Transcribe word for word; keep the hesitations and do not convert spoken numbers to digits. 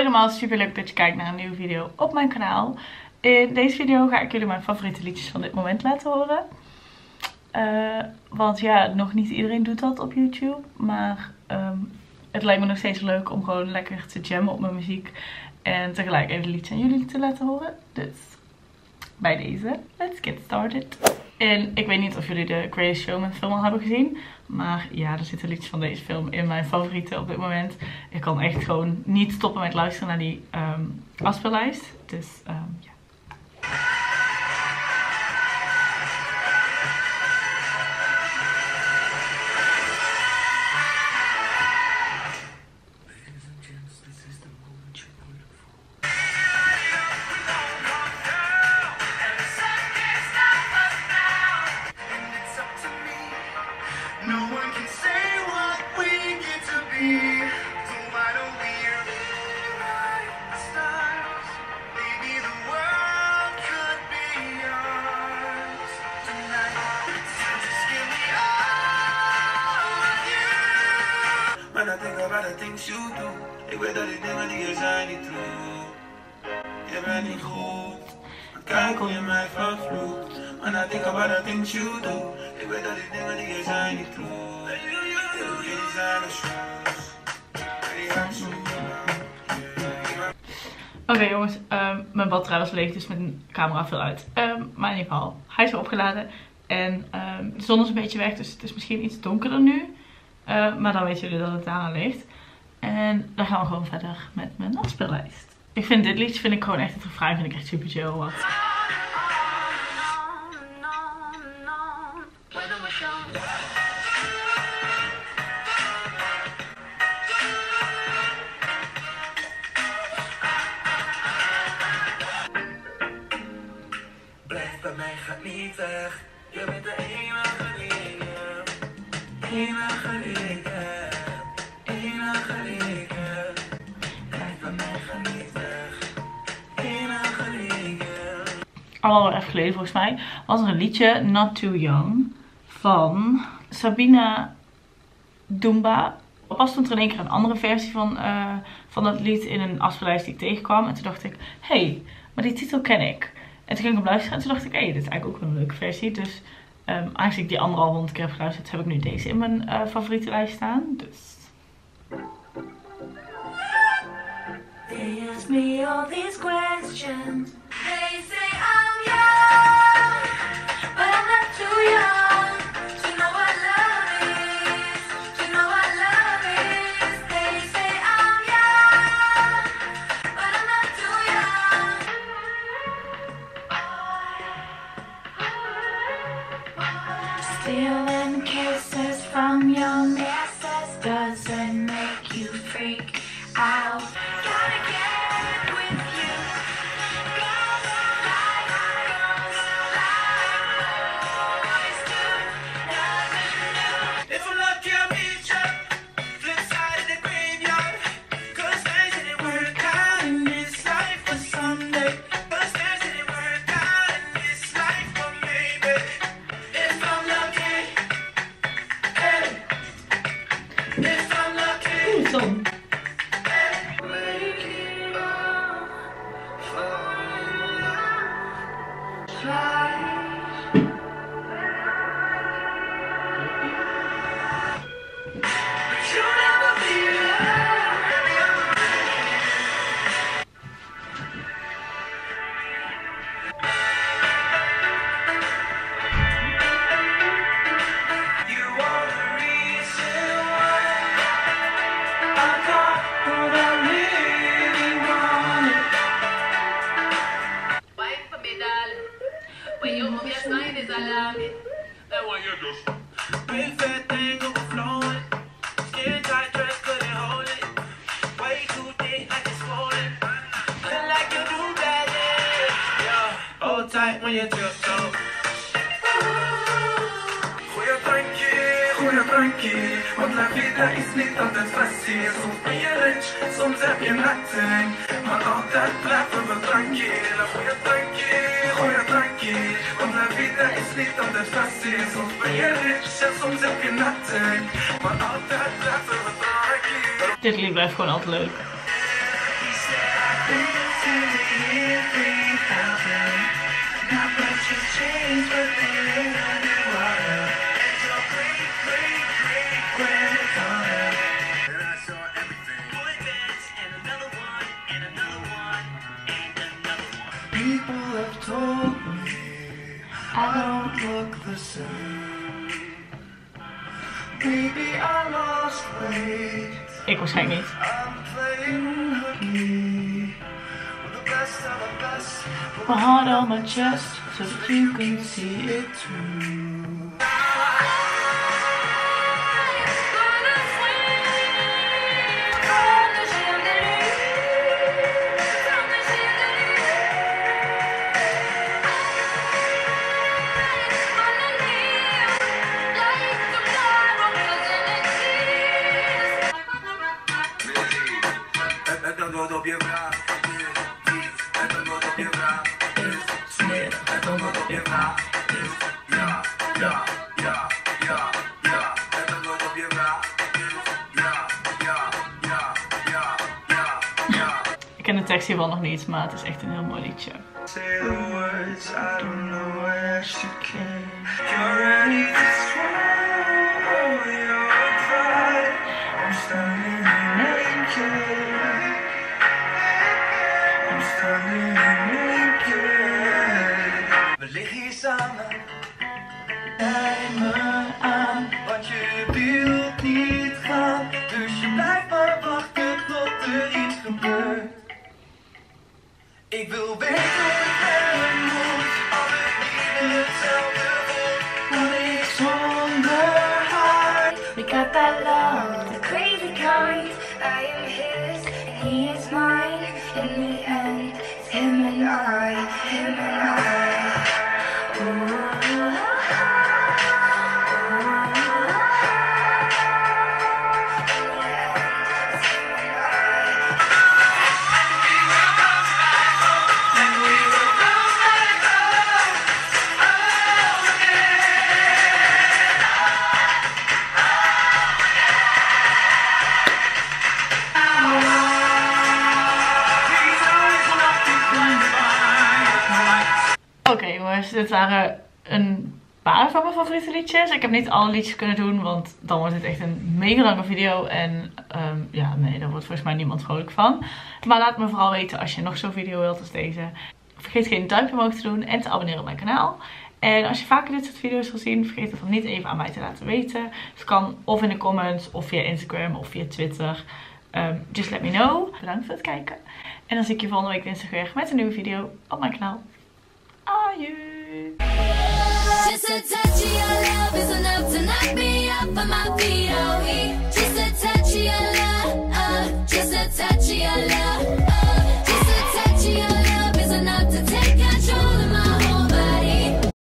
allemaal, super leuk dat je kijkt naar een nieuwe video op mijn kanaal. In deze video ga ik jullie mijn favoriete liedjes van dit moment laten horen. Uh, want ja, nog niet iedereen doet dat op YouTube. Maar um, het lijkt me nog steeds leuk om gewoon lekker te jammen op mijn muziek. En tegelijk even liedjes aan jullie te laten horen. Dus bij deze, let's get started. En ik weet niet of jullie de Greatest Showman film al hebben gezien. Maar ja, er zitten liedjes van deze film in mijn favorieten op dit moment. Ik kan echt gewoon niet stoppen met luisteren naar die um, afspeellijst. Dus um, ja. When I think about the things you do, ik weet dat die dingen die je zijn niet true. Je bent niet goed, kijk hoe je mij vervloekt. When I think about the things you do, ik weet dat die dingen die je zijn niet true. Jullie zijn de shoes. Oké okay, jongens, um, mijn batterij was leeg, dus mijn camera viel uit. Um, maar in ieder geval, hij is weer opgeladen. En um, de zon is een beetje weg, dus het is misschien iets donkerder nu. Uh, maar dan weten jullie dat het daaraan ligt. En dan gaan we gewoon verder met mijn afspeellijst. Ik vind dit liedje, vind ik gewoon echt, het refrein vind ik echt super chill. Wat. Blijf bij mij, ga niet weg. Je bent de enige die ik heb. Enige die ik heb. Enige die ik heb. Blijf bij mij, ga niet weg. Enige die ik heb. Al wel even geleden volgens mij was er een liedje, Not Too Young, van Sabina Dumba. Pas stond er in één keer een andere versie van, uh, van dat lied in een afspeellijst die ik tegenkwam. En toen dacht ik, hé, hey, maar die titel ken ik. En toen ging ik op luisteren en toen dacht ik, hé, hey, dit is eigenlijk ook wel een leuke versie. Dus um, aangezien ik die andere al honderd keer heb geluisterd, heb ik nu deze in mijn uh, favoriete lijst staan. Dus. They ask me all these questions. They say I'm young, but I'm not too young to know what love is, to know what love is. They say I'm young, but I'm not too young. Stealing kisses from your missus doesn't make you freak out. Gotta get with you. Gotta like girls, like boys do. Nothing new. If I'm lucky, I'll meet you. Flip side of the graveyard. Cause things didn't work out in this life for someday. Cause things didn't work out in this life for maybe. If I'm lucky, hey. If I'm lucky. Oeh, zon. Tight when you just go. Goeie drankje, goeie drankje. Want la vida is niet altijd fácil. Soms ben je rich, soms heb je nothing. Maar altijd blijven we tranquil. Goeie drankje, goeie drankje. Want la vida is niet altijd fácil. Soms ben je rich en soms heb je nothing. Maar altijd blijven we tranquil. Dit lied blijft gewoon altijd leuk. He said, means we're in underwater. It's your great, great, great granddaughter. And I saw everything. Boy bands and another one, and another one, and another one. People have told me I don't look the same. Maybe I lost weight. Ik waarschijnlijk niet. I'm playing hooky with the best of the best. My heart on my chest, so that you can see it through. Ik ken de tekst hiervan nog niet, maar het is echt een heel mooi liedje. Say the words, I don't know why I should care. You're ready to swallow your pride. I'm standing here naked. I'm standing here naked. We liggen hier samen. Kijk me aan, want je wilt niet gaan. Dus je blijft maar wachten tot er iets gebeurt. Ik wil weten wat ik hebben moet, als het niet hetzelfde wordt, dan ik zonder haar. We got that love, the crazy kind. I am his and he is mine. In the end, it's him and I, him and I. Ooh. Oké okay, jongens, dit waren een paar van mijn favoriete liedjes. Ik heb niet alle liedjes kunnen doen, want dan wordt het echt een mega lange video. En um, ja, nee, daar wordt volgens mij niemand vrolijk van. Maar laat me vooral weten als je nog zo'n video wilt als deze. Vergeet geen duimpje omhoog te doen en te abonneren op mijn kanaal. En als je vaker dit soort video's wil zien, vergeet het dan niet even aan mij te laten weten. Het kan of in de comments, of via Instagram, of via Twitter. Um, just let me know. Bedankt voor het kijken. En dan zie ik je volgende week dinsdag weer met een nieuwe video op mijn kanaal. Adieu! Just a touch of your love is enough to knock me off of my feet, oh, he